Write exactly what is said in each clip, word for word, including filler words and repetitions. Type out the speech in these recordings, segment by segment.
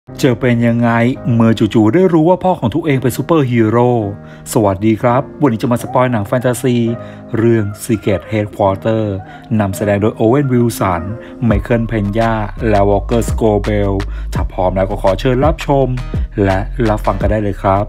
เจอเป็นยังไงเมื่อจู่ๆได้รู้ว่าพ่อของตัวเองเป็นซูเปอร์ฮีโร่สวัสดีครับวันนี้จะมาสปอยหนังแฟนตาซีเรื่อง Secret Headquarters นำแสดงโดยโอเวนวิลสันไมเคิลเพนยาและวอลเกอร์สโกเบลถ้าพร้อมแล้วก็ขอเชิญรับชมและรับฟังกันได้เลยครับ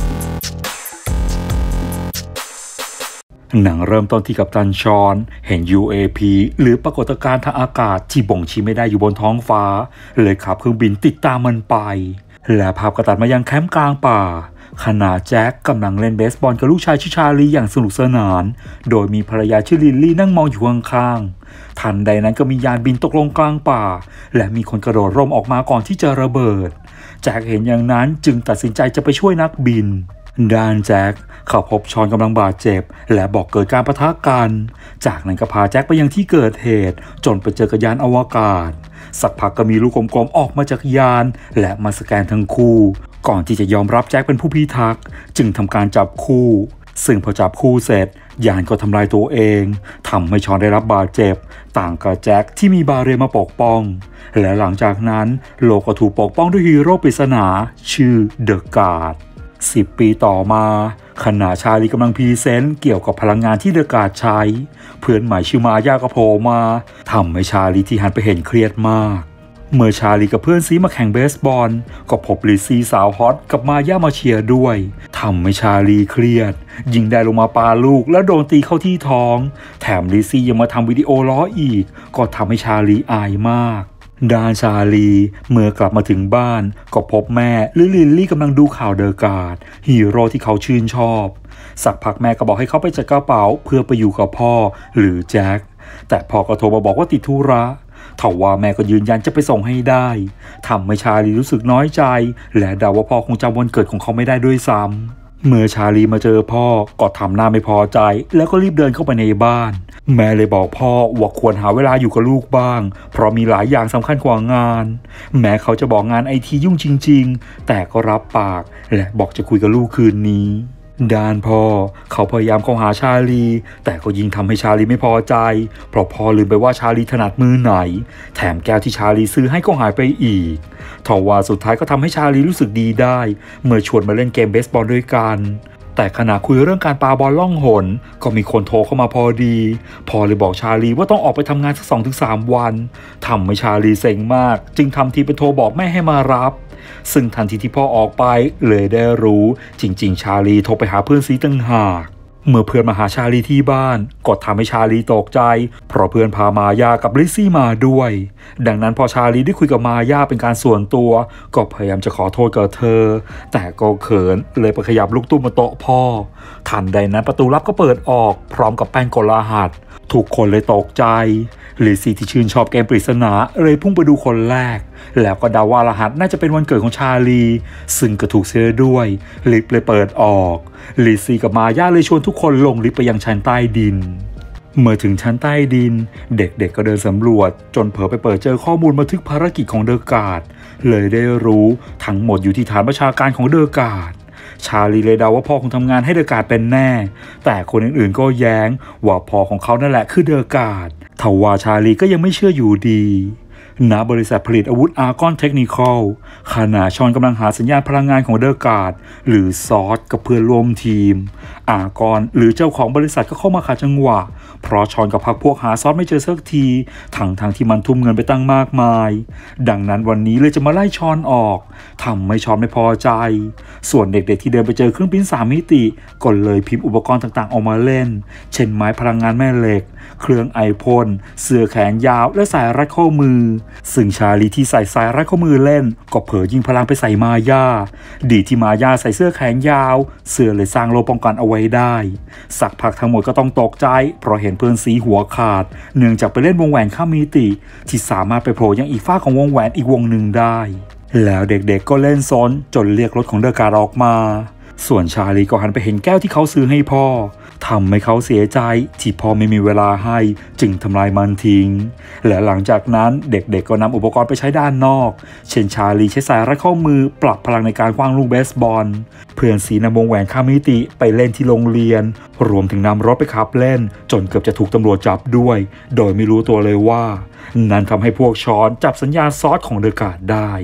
หนังเริ่มต้นที่กัปตันชอนเห็น ยู เอ พี หรือปรากฏการณ์ทางอากาศที่บ่งชี้ไม่ได้อยู่บนท้องฟ้าเลยขับเครื่องบินติดตามมันไปและภาพก็ตัดมายังแคมป์กลางป่าขณะแจ็คกำลังเล่นเบสบอลกับลูกชายชื่อชาลีอย่างสนุกสนานโดยมีภรรยาชื่อลิลลี่นั่งมองอยู่ข้างๆทันใดนั้นก็มียานบินตกลงกลางป่าและมีคนกระโดดร่มออกมาก่อนที่จะระเบิดแจ็คเห็นอย่างนั้นจึงตัดสินใจจะไปช่วยนักบินด้านแจ็คเขาพบชอนกำลังบาดเจ็บและบอกเกิดการปะทะกันจากนั้นก็พาแจ็คไปยังที่เกิดเหตุจนไปเจอกับยานอวกาศสักพักก็มีลูกกลมๆออกมาจากยานและมาสแกนทั้งคู่ก่อนที่จะยอมรับแจ็คเป็นผู้พิทักษ์จึงทำการจับคู่ซึ่งพอจับคู่เสร็จยานก็ทำลายตัวเองทำให้ชอนได้รับบาดเจ็บต่างกับแจ็คที่มีบาเรมาปกป้องและหลังจากนั้นโลกก็ถูกปกป้องด้วยฮีโร่ปริศนาชื่อเดอะการ์ดสิบปีต่อมาขณะชาลีกำลังพรีเซนต์เกี่ยวกับพลังงานที่เดอะการ์ดใช้เพื่อนใหม่ชื่อมายาก็โผล่มาทำให้ชาลีที่หันไปเห็นเครียดมากเมื่อชาลีกับเพื่อนซีมาแข่งเบสบอลก็พบลิซซี่สาวฮอตกับมายามาเชียร์ด้วยทำให้ชาลีเครียดยิงได้ลงมาปาลูกแล้วโดนตีเข้าที่ท้องแถมลิซซี่ยังมาทำวิดีโอล้ออีกก็ทำให้ชาลีอายมากด้านชาลีเมื่อกลับมาถึงบ้านก็พบแม่หรือลิลลี่กำลังดูข่าวเดอะการ์ดฮีโร่ที่เขาชื่นชอบสักพักแม่ก็บอกให้เขาไปจัดกระเป๋าเพื่อไปอยู่กับพ่อหรือแจ็คแต่พ่อก็โทรมาบอกว่าติดธุระทว่าแม่ก็ยืนยันจะไปส่งให้ได้ทำให้ชาลีรู้สึกน้อยใจและเดาว่าพ่อคงจำวันเกิดของเขาไม่ได้ด้วยซ้ำเมื่อชาลีมาเจอพ่อก็ทำหน้าไม่พอใจแล้วก็รีบเดินเข้าไปในบ้านแม่เลยบอกพ่อว่าควรหาเวลาอยู่กับลูกบ้างเพราะมีหลายอย่างสำคัญกว่างานแม้เขาจะบอกงานไอทียุ่งจริงๆแต่ก็รับปากและบอกจะคุยกับลูกคืนนี้ด้านพ่อเขาพยายามเข้าหาชาลีแต่ก็ยิ่งทำให้ชาลีไม่พอใจเพราะพ่อลืมไปว่าชาลีถนัดมือไหนแถมแก้วที่ชาลีซื้อให้ก็หายไปอีกทว่าสุดท้ายก็ทำให้ชาลีรู้สึกดีได้เมื่อชวนมาเล่นเกมเบสบอลด้วยกันแต่ขณะคุยเรื่องการปาบอลล่องหนก็มีคนโทรเข้ามาพอดีพ่อเลยบอกชาลีว่าต้องออกไปทำงานสัก สองถึงสาม วันทำให้ชาลีเซ็งมากจึงทำทีเป็นโทรบอกแม่ให้มารับซึ่งทันทีที่พ่อออกไปเลยได้รู้จริงๆชาลีโทรไปหาเพื่อนซีตั้งหากเมื่อเพื่อนมาหาชาลีที่บ้านก็ทำให้ชาลีตกใจเพราะเพื่อนพามายากับลิซซี่มาด้วยดังนั้นพอชาลีได้คุยกับมายาเป็นการส่วนตัวก็พยายามจะขอโทษกับเธอแต่ก็เขินเลยไปขยับลูกตุ้มมาโต๊ะพ่อทันใดนั้นประตูลับก็เปิดออกพร้อมกับแป้งกดรหัสทุกคนเลยตกใจลิซซี่ที่ชื่นชอบเกมปริศนาเลยพุ่งไปดูคนแรกแล้วก็เดาว่ารหัสน่าจะเป็นวันเกิดของชาลีซึ่งก็ถูกเสียด้วยลิฟต์เลยเปิดออกลิซซี่กับมายาเลยชวนทุกคนลงลิฟต์ไปยังชั้นใต้ดินเมื่อถึงชั้นใต้ดินเด็กๆ ก็เดินสำรวจจนเผลอไปเปิดเจอข้อมูลบันทึกภารกิจของเดอะการ์ดเลยได้รู้ทั้งหมดอยู่ที่ฐานประชาการของเดอะการ์ดชาลีเลยเดาว่าพ่อคงทำงานให้เดอะการ์ดเป็นแน่แต่คนอื่นๆก็แย้งว่าพ่อของเขานั่นแหละคือเดอะการ์ดทว่าชาลีก็ยังไม่เชื่ออยู่ดีณบริษัทผลิตอาวุธอาร์กอนเทคนิคอลขณะชอนกำลังหาสัญญาณพลังงานของเดอะการ์ดหรือซอสกับเพื่อนร่วมทีมอาร์กอนหรือเจ้าของบริษัทก็เข้ามาขัดจังหวะเพราะชอนกับพรรคพวกหาซอสไม่เจอสักทีทั้งทางที่มันทุ่มเงินไปตั้งมากมายดังนั้นวันนี้เลยจะมาไล่ชอนออกทำให้ชอนไม่พอใจส่วนเด็กๆที่เดินไปเจอเครื่องพิมพ์สามมิติก็เลยพิมพ์อุปกรณ์ต่างๆออกมาเล่นเช่นไม้พลังงานแม่เหล็กเครื่องไอพ่นเสื้อแขนยาวและสายรัดข้อมือซึ่งชาลีที่ใส่สายรัดข้อมือเล่นก็เผลอยิงพลังไปใส่มายาดีที่มายาใส่เสื้อแขนยาวเสื้อเลยสร้างโลป้องกันเอาไว้ได้สักพักทั้งหมดก็ต้องตกใจเพราะเห็นเพื่อนสีหัวขาดเนื่องจากไปเล่นวงแหวนข้ามมิติที่สามารถไปโผล่ยังอีกฝ้าของวงแหวนอีกวงหนึ่งได้แล้วเด็กๆก็เล่นซนจนเรียกรถของเดอะการ์ดออกมาส่วนชาลีก็หันไปเห็นแก้วที่เขาซื้อให้พ่อทำให้เขาเสียใจที่พ่อไม่มีเวลาให้จึงทำลายมันทิ้งและหลังจากนั้นเด็กๆ ก็นำอุปกรณ์ไปใช้ด้านนอกเช่นชาลีใช้สายรัดข้อมือปรับพลังในการคว้างลูกเบสบอลเพื่อนสีนำวงแหวนข้ามมิติไปเล่นที่โรงเรียนรวมถึงนำรถไปขับเล่นจนเกือบจะถูกตำรวจจับด้วยโดยไม่รู้ตัวเลยว่านั่นทำให้พวกชอนจับสัญญาณซอสของเดอะการ์ดได้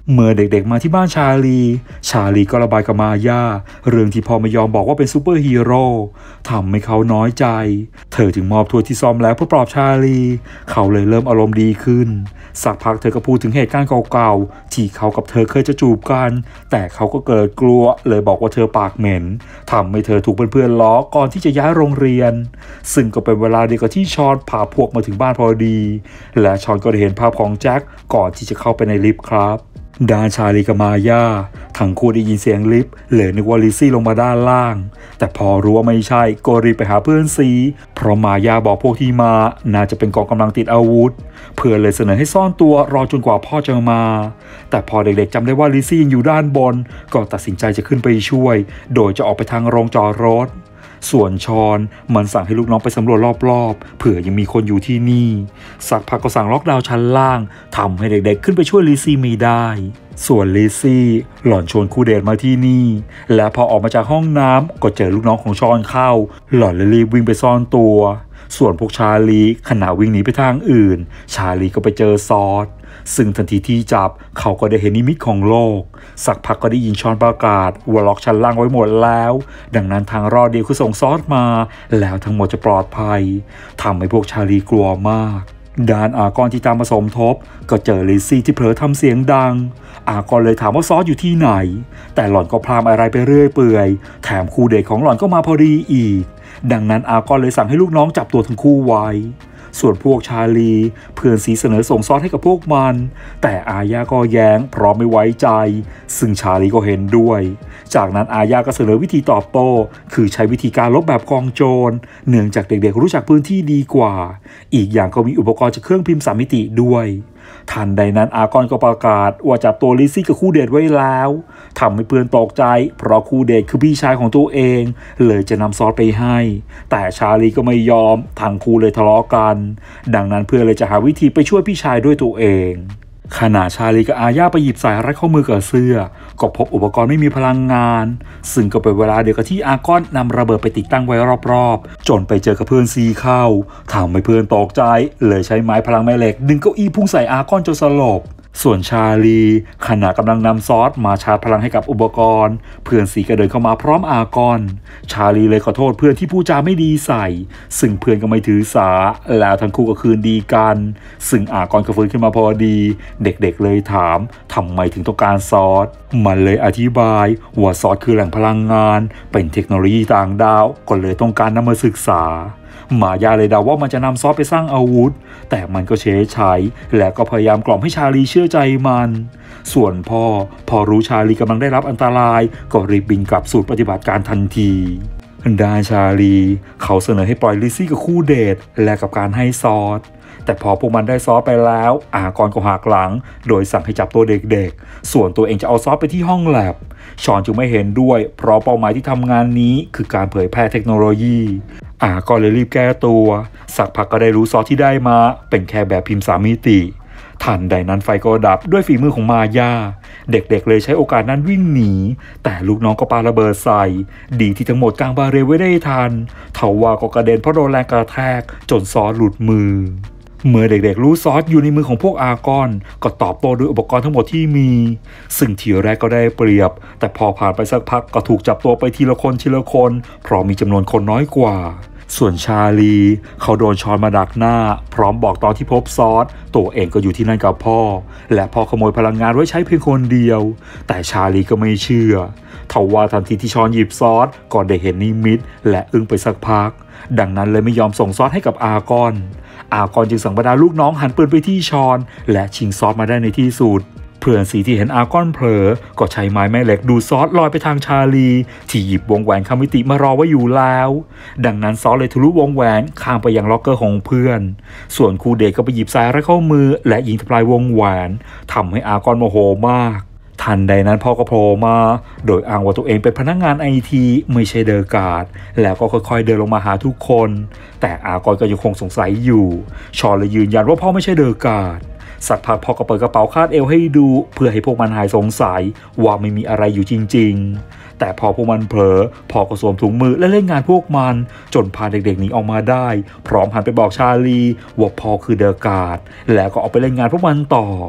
เมื่อเด็กๆมาที่บ้านชาลีชาลีก็ระบายกับมาย่าเรื่องที่พ่อไม่ยอมบอกว่าเป็นซูเปอร์ฮีโร่ทำให้เขาน้อยใจเธอจึงมอบถ้วยที่ซ่อมแล้วเพื่อปลอบชาลีเขาเลยเริ่มอารมณ์ดีขึ้นสักพักเธอก็พูดถึงเหตุการณ์เก่าๆที่เขากับเธอเคยจะจูบกันแต่เขาก็เกิดกลัวเลยบอกว่าเธอปากเหม็นทำให้เธอถูกเพื่อนๆล้อก่อนที่จะย้ายโรงเรียนซึ่งก็เป็นเวลาเดียวกับที่ชอนพาพวกมาถึงบ้านพอดีและชอนก็ได้เห็นภาพของแจ็คก่อนที่จะเข้าไปในลิฟต์ครับด้านชาลีกับมาย่าทั้งคู่ได้ยินเสียงลิฟต์เลยนึกว่าลิซซี่ลงมาด้านล่างแต่พอรู้ว่าไม่ใช่ก็รีบไปหาเพื่อนซีเพราะมาย่าบอกพวกที่มาน่าจะเป็นกองกำลังติดอาวุธเพื่อนเลยเสนอให้ซ่อนตัวรอจนกว่าพ่อจะมาแต่พอเด็กๆจำได้ว่าลิซซี่ยังอยู่ด้านบนก็ตัดสินใจจะขึ้นไปช่วยโดยจะออกไปทางโรงจอดรถส่วนชอนมันสั่งให้ลูกน้องไปสำรวจรอบๆเผื่อยังมีคนอยู่ที่นี่สักพักก็สั่งล็อกดาวน์ชั้นล่างทำให้เด็กๆขึ้นไปช่วยลิซซี่ไม่ได้ส่วนลิซซี่หล่อนชวนครูเดชมาที่นี่และพอออกมาจากห้องน้ำก็เจอลูกน้องของชอนเข้าหล่อนเลยรีบวิ่งไปซ่อนตัวส่วนพวกชาลีขณะวิ่งหนีไปทางอื่นชาลีก็ไปเจอซอสซึ่งทันทีที่จับเขาก็ได้เห็นนิมิตของโลกสักพักก็ได้ยินชอนประกาศว่าล็อกชั้นล่างไว้หมดแล้วดังนั้นทางรอดเดียวคือส่งซอสมาแล้วทั้งหมดจะปลอดภัยทำให้พวกชาลีกลัวมากด้านอากรที่ตามมาสมทบก็เจอลิซซี่ที่เผลอทำเสียงดังอากรเลยถามว่าซอสอยู่ที่ไหนแต่หล่อนก็พลามอะไรไปเรื่อยเปื่อยแถมครูเด็กของหล่อนก็มาพอดีอีกดังนั้นอากรเลยสั่งให้ลูกน้องจับตัวทั้งคู่ไว้ส่วนพวกชาลีเพื่อนสีเสนอส่งซอสให้กับพวกมันแต่อาญาก็แย้งเพราะไม่ไว้ใจซึ่งชาลีก็เห็นด้วยจากนั้นอาญาก็เสนอวิธีตอบโต้คือใช้วิธีการลบแบบกองโจรเนื่องจากเด็กๆรู้จักพื้นที่ดีกว่าอีกอย่างก็มีอุปกรณ์จากเครื่องพิมพ์สามมิติด้วยทันใดนั้นอากรก็ประกาศว่าจับตัวลิซซี่กับคู่เดทไว้แล้วทำให้เพื่อนตกใจเพราะคู่เดทคือพี่ชายของตัวเองเลยจะนำซอสไปให้แต่ชาลีก็ไม่ยอมทั้งคู่เลยทะเลาะกันดังนั้นเพื่อนเลยจะหาวิธีไปช่วยพี่ชายด้วยตัวเองขณะชาลีกับอาญาไปหยิบสายรัดข้อมือกับเสื้อก็พบอุปกรณ์ไม่มีพลังงานซึ่งก็เป็นเวลาเดียวกับที่อากอนนำระเบิดไปติดตั้งไว้รอบๆจนไปเจอกับเพื่อนซีเข้าทำให้เพื่อนตกใจเลยใช้ไม้พลังแม่เหล็กดึงเก้าอี้พุ่งใส่อากอนจนสลบส่วนชาลีขณะกำลังนำซอสมาชาร์จพลังให้กับอุปกรณ์เพื่อนสีก็เดินเข้ามาพร้อมอากอนชาลีเลยขอโทษเพื่อนที่พูดจาไม่ดีใส่ซึ่งเพื่อนก็ไม่ถือสาแล้วทั้งคู่ก็คืนดีกันซึ่งอากอนก็ฟื้นขึ้นมาพอดีเด็กๆเลยถามทำไมถึงต้องการซอสมันเลยอธิบายว่าซอสคือแหล่งพลังงานเป็นเทคโนโลยีต่างดาวก็เลยต้องการนำมาศึกษาหมายาเลยเดาว่ามันจะนำซอสไปสร้างอาวุธแต่มันก็เฉยใช้และก็พยายามกล่อมให้ชาลีเชื่อใจมันส่วนพ่อพอรู้ชาลีกำลังได้รับอันตรายก็รีบบินกลับสู่ปฏิบัติการทันทีด้านชาลีเขาเสนอให้ปล่อยลิซซี่กับคู่เดทและกับการให้ซอสแต่พอพวกมันได้ซอสไปแล้วอากรก็หักหลังโดยสั่งให้จับตัวเด็กๆส่วนตัวเองจะเอาซอสไปที่ห้องแลบชอนจึงไม่เห็นด้วยเพราะเป้าหมายที่ทำงานนี้คือการเผยแพร่เทคโนโลยีอาก็เลยรีบแก้ตัวสักพักก็ได้รู้ซอสที่ได้มาเป็นแค่แบบพิมพ์สามมิติทันใดนั้นไฟก็ดับด้วยฝีมือของมาย่าเด็กๆเลยใช้โอกาสนั้นวิ่งหนีแต่ลูกน้องก็ปาระเบิดใส่ดีที่ทั้งหมดกางบาเรลไว้ได้ทันเทว่าก็กระเด็นเพราะโดนแรงกระแทกจนซอสหลุดมือเมื่อเด็กๆรู้ซอสอยู่ในมือของพวกอากอนก็ตอบโต้ด้วยอุปกรณ์ทั้งหมดที่มีซึ่งทีแรกก็ได้เปรียบแต่พอผ่านไปสักพักก็ถูกจับตัวไปทีละคนทีละคนเพราะมีจำนวนคนน้อยกว่าส่วนชาลีเขาโดนชอนมาดักหน้าพร้อมบอกตอนที่พบซอสตัวเองก็อยู่ที่นั่นกับพ่อและพ่อขโมยพลังงานไว้ใช้เพียงคนเดียวแต่ชาลีก็ไม่เชื่อทว่าทันทีที่ชอนหยิบซอสก็ได้เห็นนิมิตและอึ้งไปสักพักดังนั้นเลยไม่ยอมส่งซอสให้กับอากอนอากอนจึงสั่งบรรดาลูกน้องหันปืนไปที่ชอนและชิงซอสมาได้ในที่สุดเพื่อนสีที่เห็นอากอนเผลอก็ใช้ไม้แม่เหล็กดูซอสลอยไปทางชาลีที่หยิบวงแหวนคำมิติมารอไว้อยู่แล้วดังนั้นซอสเลยทะลุวงแหวนข้ามไปยังล็อกเกอร์ของเพื่อนส่วนครูเด็กก็ไปหยิบสายรัดข้อมือและยิงทำลายวงแหวนทำให้อากอนโมโหมากทันใดนั้นพ่อก็โผล่มาโดยอ้างว่าตัวเองเป็นพนักงานไอทีไม่ใช่เดอร์การ์ดแล้วก็ค่อยๆเดินลงมาหาทุกคนแต่อากอนก็ยังคงสงสัยอยู่ชอนเลยยืนยันว่าพ่อไม่ใช่เดอร์การ์ดสักพักพ่อก็เปิดกระเป๋าคาดเอวให้ดูเพื่อให้พวกมันหายสงสัยว่าไม่มีอะไรอยู่จริงๆแต่พอพวกมันเผลอพ่อก็สวมถุงมือและเล่นงานพวกมันจนพาเด็กๆหนีออกมาได้พร้อมหันไปบอกชาลีว่าพ่อคือเดอร์การ์ดแล้วก็ออกไปเล่นงานพวกมันต่อ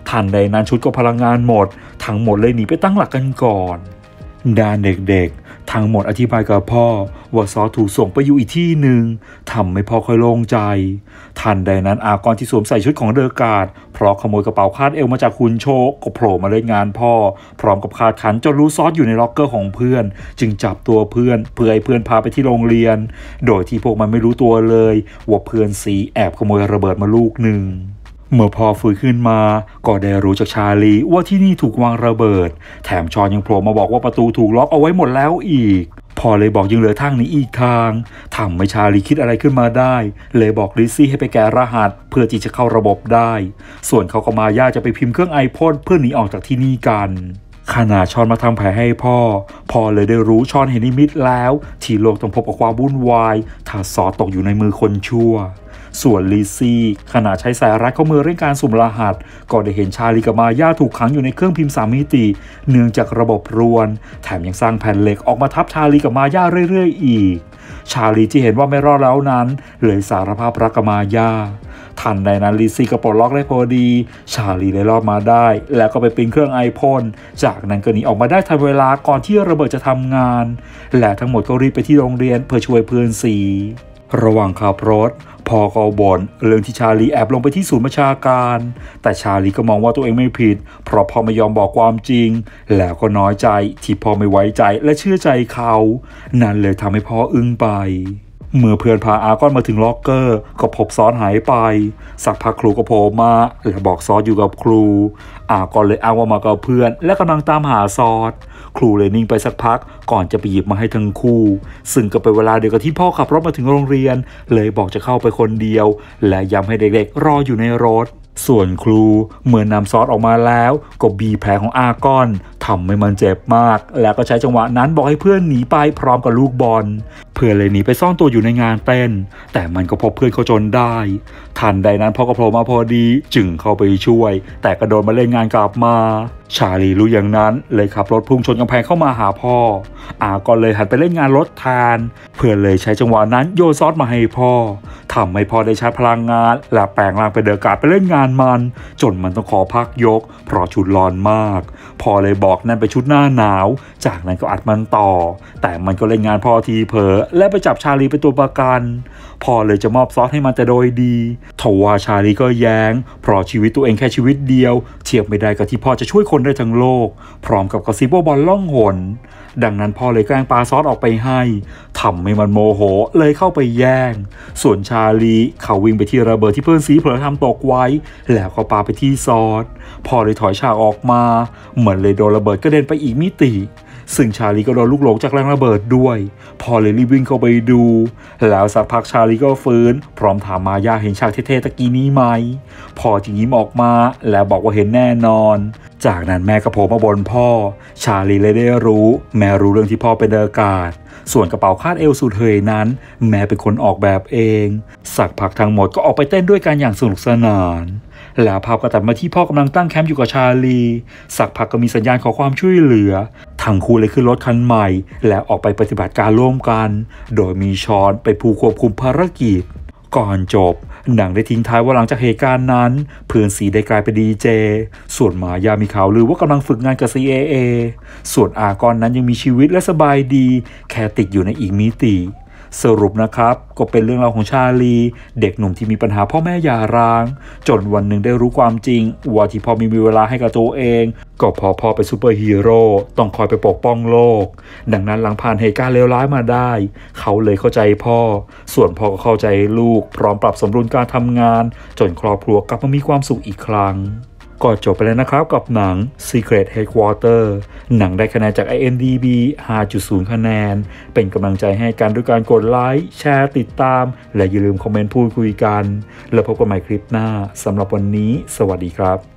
ทันใดนั้นชุดก็พลังงานหมดทั้งหมดเลยหนีไปตั้งหลักกันก่อนด้านเด็กๆทั้งหมดอธิบายกับพ่อว่าซอถูกส่งไปอยู่อีกที่หนึ่งทำให้พ่อค่อยโล่งใจทันใดนั้นอากรที่สวมใส่ชุดของเดอการ์ดเพราะขโมยกระเป๋าคาดเอวมาจากคุณโชคก็โผล่มาเล่นงานพ่อพร้อมกับคาดขันจนรู้ซอสอยู่ในล็อกเกอร์ของเพื่อนจึงจับตัวเพื่อนเพื่อให้เพื่อนพาไปที่โรงเรียนโดยที่พวกมันไม่รู้ตัวเลยว่าเพื่อนสีแอบขโมยระเบิดมาลูกหนึ่งเมื่อพอฟื้นขึ้นมาก็ได้รู้จากชาลีว่าที่นี่ถูกวางระเบิดแถมชอนยังโผล่มาบอกว่าประตูถูกล็อกเอาไว้หมดแล้วอีกพอเลยบอกยังเหลือทางนี้อีกทางทำให้ชาลีคิดอะไรขึ้นมาได้เลยบอกลิซซี่ให้ไปแก้รหัสเพื่อที่จะเข้าระบบได้ส่วนเขากับมาย่าจะไปพิมพ์เครื่องไอพ่นเพื่อหนีออกจากที่นี่กันขณะชอนมาทำแผลให้พ่อพ่อเลยได้รู้ชอนเห็นนิมิตแล้วที่โลกต้องพบกับความวุ่นวายถ้าซอตกอยู่ในมือคนชั่วส่วนลิซซี่ขณะใช้สายรัดข้อมือเร่งการสุ่มรหัสก็ได้เห็นชาลีกับมาย่าถูกขังอยู่ในเครื่องพิมพ์สามมิติเนื่องจากระบบรวนแถมยังสร้างแผ่นเหล็กออกมาทับชาลีกับมาย่าเรื่อยๆอีกชาลีที่เห็นว่าไม่รอดแล้วนั้นเลยสารภาพรักกับมาย่าทันใดนั้นลิซซี่ก็ปลดล็อกได้พอดีชาลีเลยรอดมาได้แล้วก็ไปปีนเครื่องไอพ่นจากนั้นก็หนีออกมาได้ทันเวลาก่อนที่ระเบิดจะทำงานและทั้งหมดก็รีบไปที่โรงเรียนเพื่อช่วยเพื่อนสีระหว่างขับรถพ่อก็บ่นเรื่องที่ชาลีแอบลงไปที่ศูนย์บัญชาการแต่ชาลีก็มองว่าตัวเองไม่ผิดเพราะพ่อไม่ยอมบอกความจริงแล้วก็น้อยใจที่พ่อไม่ไว้ใจและเชื่อใจเขานั่นเลยทำให้พ่ออึ้งไปเมื่อเพื่อนพาอาก้อนมาถึงล็อกเกอร์ก็พบซอสหายไปสักพักครูก็โผล่มาและบอกซอสอยู่กับครูอาก้อนเลยอ้างว่ามากับเพื่อนและกำลังตามหาซอสครูเลยนิ่งไปสักพักก่อนจะไปหยิบมาให้ทั้งคู่ซึ่งก็เป็นเวลาเดียวกับที่พ่อขับรถมาถึงโรงเรียนเลยบอกจะเข้าไปคนเดียวและย้ำให้เด็กๆรออยู่ในรถส่วนครูเมื่อนำซอสออกมาแล้วก็บีแผลของอาก้อนทำให้มันเจ็บมากแล้วก็ใช้จังหวะนั้นบอกให้เพื่อนหนีไปพร้อมกับลูกบอลเพื่อนเลยหนีไปซ่อนตัวอยู่ในงานเต้นแต่มันก็พบเพื่อนเขาจนได้ทันใดนั้นพ่อก็โผล่มาพอดีจึงเข้าไปช่วยแต่ก็โดนมาเล่นงานกลับมาชาลีรู้อย่างนั้นเลยขับรถพุ่งชนกำแพงเข้ามาหาพ่ออาก็เลยหันไปเล่นงานรถแทนเพื่อนเลยใช้จังหวะนั้นโยนซอสมาให้พ่อทำให้พ่อได้ชาร์จพลังงานและแปลงร่างเป็นเดอการ์ดไปเล่นงานมันจนมันต้องขอพักยกเพราะชุดร้อนมากพ่อเลยบอกนั่นเป็นชุดหน้าหนาวจากนั้นก็อัดมันต่อแต่มันก็เล่นงานพ่อทีเผลอและไปจับชาลีเป็นตัวประกันพ่อเลยจะมอบซอสให้มันแต่โดยดีทว่าชาลีก็แย้งเพราะชีวิตตัวเองแค่ชีวิตเดียวเทียบไม่ได้กับที่พ่อจะช่วยคนได้ทั้งโลกพร้อมกับกระซิบว่าบอลล่องหนดังนั้นพ่อเลยแกล้งปาซอสออกไปให้ทำให้มันโมโหเลยเข้าไปแย่งส่วนชาลีเขาวิ่งไปที่ระเบิดที่เพื่อนซีเผลอทำตกไว้แล้วก็ปาไปที่ซอสพ่อเลยถอยฉากออกมาเหมือนเลยโดนระเบิดกระเด็นไปอีกมิติซึ่งชาลีก็โดนลูกหลงจากแรงระเบิดด้วยพ่อเลยรีบวิ่งเข้าไปดูแล้วสักพักชาลีก็ฟื้นพร้อมถามมาย่าเห็นฉากเท่ๆตะกี้นี้ไหมพ่อจึงยิ้มออกมาและบอกว่าเห็นแน่นอนจากนั้นแม่ก็โผล่มาบนพ่อชาลีเลยได้รู้แม่รู้เรื่องที่พ่อเป็นเดอการ์ดส่วนกระเป๋าคาดเอวสุดเฮยนั้นแม่เป็นคนออกแบบเองสักพักทั้งหมดก็ออกไปเต้นด้วยกันอย่างสนุกสนานแล้วภาพก็ตัดมาที่พ่อกำลังตั้งแคมป์อยู่กับชาลีสักพักก็มีสัญญาณขอความช่วยเหลือทั้งคู่เลยขึ้นรถคันใหม่และออกไปปฏิบัติการร่วมกันโดยมีชอนไปผู้ควบคุมภารกิจก่อนจบหนังได้ทิ้งท้ายว่าหลังจากเหตุการณ์นั้นเพื่อนสีได้กลายเป็นดีเจส่วนมายามีข่าวลือว่ากำลังฝึกงานกับ ซี เอ เอ ส่วนอากอนนั้นยังมีชีวิตและสบายดีแค่ติดอยู่ในอีกมิติสรุปนะครับก็เป็นเรื่องราวของชาลีเด็กหนุ่มที่มีปัญหาพ่อแม่หย่าร้างจนวันหนึ่งได้รู้ความจริงว่าที่พ่อไม่มีเวลาให้กับตัวเองก็พอพ่อเป็นซูเปอร์ฮีโร่ต้องคอยไปปกป้องโลกดังนั้นหลังผ่านเหตุการณ์เลวร้ายมาได้เขาเลยเข้าใจพ่อส่วนพ่อก็เข้าใจลูกพร้อมปรับสมดุลการทำงานจนครอบครัวกลับมามีความสุขอีกครั้งก็จบไปแล้วนะครับกับหนัง Secret Headquarter หนังได้คะแนนจาก ไอ เอ็ม ดี บี ห้าจุดศูนย์ คะแนนเป็นกำลังใจให้กันด้วยการกดไลค์แชร์ติดตามและอย่าลืมคอมเมนต์พูดคุยกันแล้วพบกันใหม่คลิปหน้าสำหรับวันนี้สวัสดีครับ